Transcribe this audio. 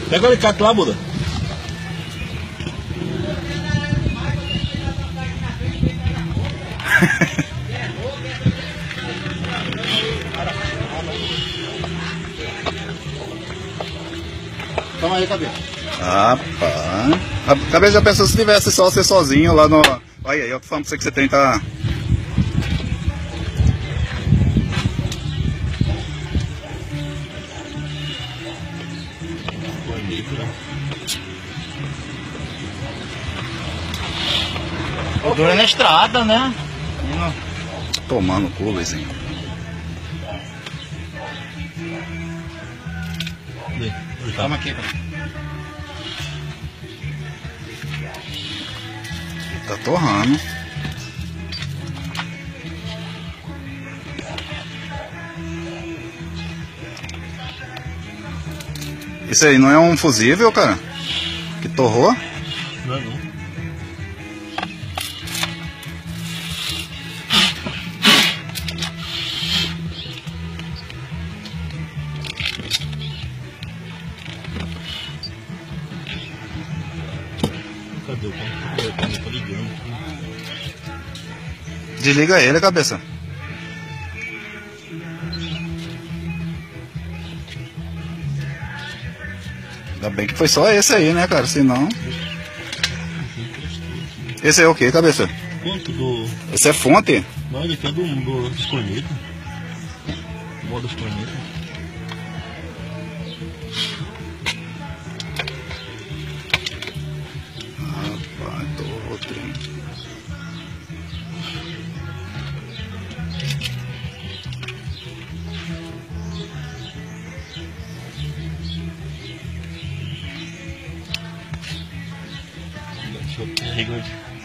Pega o alicate lá, Buda. Toma aí, cabeça. Rapaz. Cabeça, já pensou se tivesse só você sozinho lá no... Olha aí, eu tô falando pra você que você tenta... O duro é na estrada, né? Tomando o cu, Luizinho. Toma aqui, cara. Tá torrando. Isso aí não é um fusível, cara? Que torrou? Não é não. Cadê o computador? Tá ligando. Desliga ele, cabeça. Ainda bem que foi só esse aí, né, cara? Senão... Esse é o que, cabeça? Quanto do... Esse é fonte? Não, ele aqui é dos cornetas. Do modo dos cornetas. Rapaz, tô outro. Deixa eu carregar.